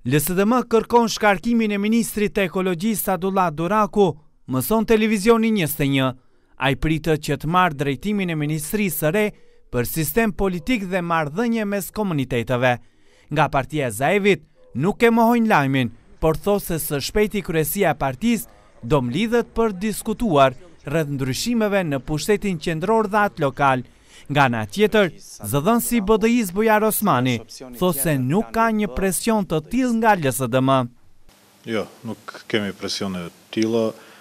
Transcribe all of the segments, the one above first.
LSDM kërkon shkarkimin e ministrit të ekologjisë Sadullah Duraku, mëson televizioni 21. Ai pritet që të marrë drejtimin e ministrisë së re për sistem politik dhe marrëdhënie mes komuniteteve. Nga partia e Zaevit nuk e mohojnë lajmin, por thosë se së shpejti kryesia e partisë do mlidhet për diskutuar rreth ndryshimeve në pushtetin qendror dhe atë lokal. Nga ana tjetër, zëdhënësi i BDI-s Bujar Osmani thosë se nuk ka një presion të tillë nga LSDM. Jo, nuk kemi presione të tilla.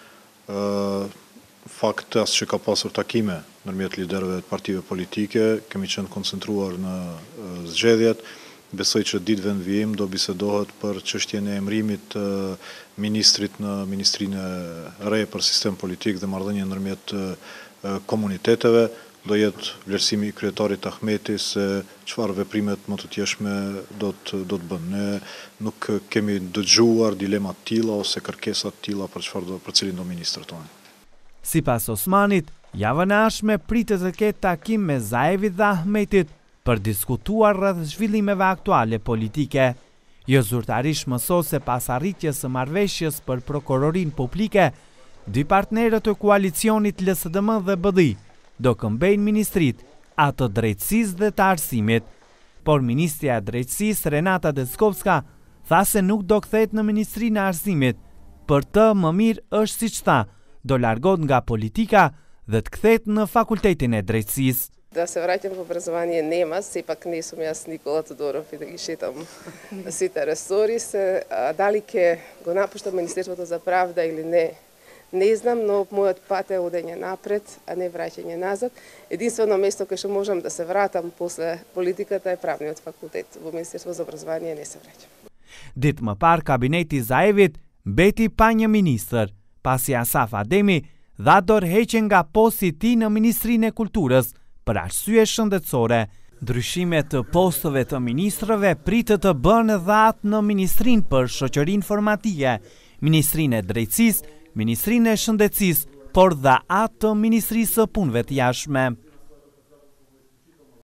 Fakt as që ka pasur takime ndërmjet liderëve të partive politike, kemi qenë koncentruar në zgjedhjet. Besoj që ditëve në vijim do bisedohet për çështjen e emërimit të ministrit në Ministrinë e Re për Sistem Politik dhe marrëdhënie ndërmjet komuniteteve. Do jetë vlerësimi i kryetarit Ahmeti se çfarë veprimet më të tjeshme do të bën. Ne nuk kemi dëgjuar dilema të tilla ose kërkesa të tilla për cilin do ministër tonë. Sipas Osmanit, javën e ardhshme pritet të ketë takim me Zaevit dhe Ahmetit për diskutuar rreth zhvillimeve aktuale politike. Jo zyrtarisht mësos se pas arritjes së marrëveshjes për prokurorinë publike, dy partnerët e koalicionit LSDM dhe BDI do këmbejnë ministrit atë drejtësisë dhe të arsimit. Por ministrja e drejtësisë Renata Deskovska tha se nuk do kthehet në Ministrinë e Arsimit. Për të më mirë është siç tha, do largohet nga politika dhe të kthehet në fakultetin e drejtësisë. Да се враќам во образование нема, сепак не сум јас Никола Тодоров и да ги шетам сите ресори. Дали ќе го напуштам Министерството за правда или не знам, но мојот пат е одење напред, а не враќање назад. Единствено место кај што можам да се вратам после политиката е правниот факултет. Во Министерство за образование не се враќам. Ditë më parë, kabineti Zaevit mbeti pa një ministër, pasi Asaf Ademi dha dorëheqje nga posti i tij në Ministrinë e Kulturës për arsye shëndetësore. Ndryshimet të posteve të ministrëve pritet të bëhen edhe atë në Ministrinë për Shoqërinë Informative, Ministrinë e Drejtësisë, Ministrinë e Shëndetësisë, por dhe atë të Ministrisë së Punëve të Jashtme.